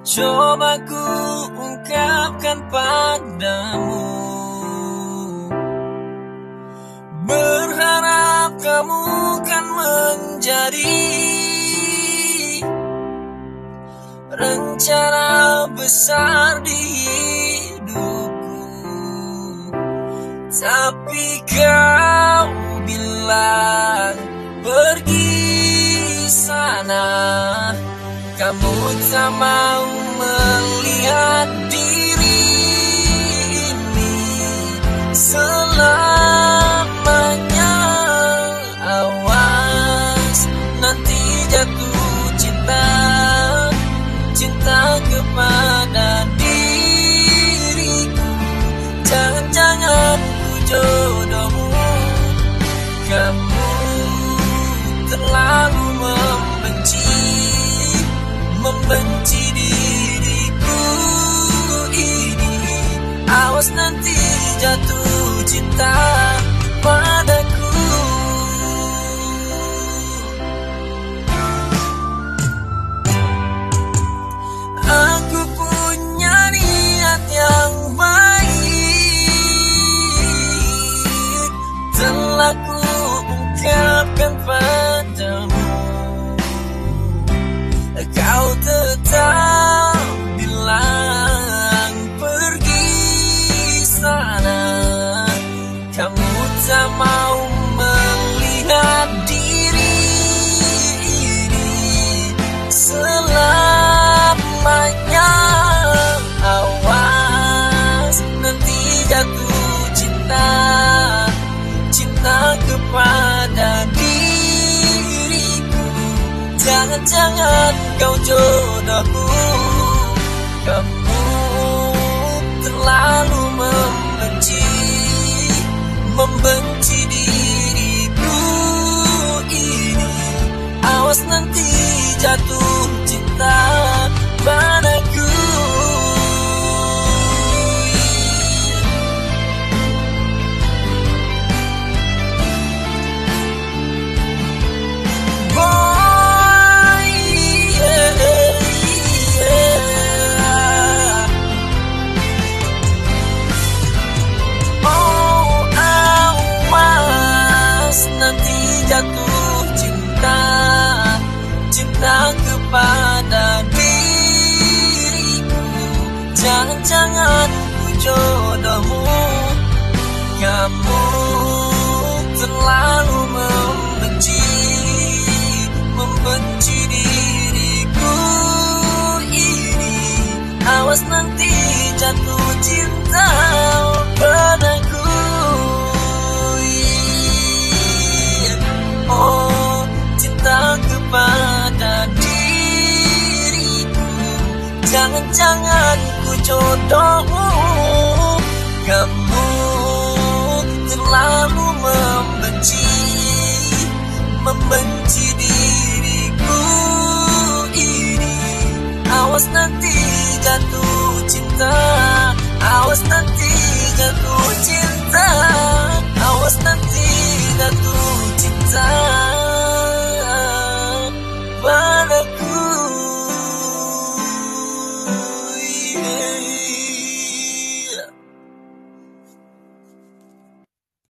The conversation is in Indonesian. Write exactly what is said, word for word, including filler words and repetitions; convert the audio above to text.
Coba ku ungkapkan padamu, berharap kamu kan menjadi rencana besar di hidupku. Tapi kau bilang pergi sana, kamu tak mau melihat diri ini selamanya. Awas nanti jatuh cinta, cinta kepada diriku. Jangan-jangan ku jodohmu, kamu terlalu membenci, membenci diriku ini. Awas nanti jatuh cinta padaku. Aku punya niat yang baik, telah ku ungkapkan padamu. Kau tetap bilang pergi sana, kamu tak mau melihat diri ini selamanya. Awas nanti jatuh cinta, cinta kepada diriku. Jangan-jangan kau jodohku, kamu terlalu membenci, membenci diriku ini. Awas nanti jatuh cinta padaku. Jatuh cinta, cinta kepada diriku. Jangan-jangan ku jodohmu, kamu terlalu membenci, membenci diriku ini. Awas nanti jatuh cinta padaku. Oh, cinta kepada diriku. Jangan-jangan ku jodohmu, kamu terlalu membenci, membenci diriku ini. Awas nanti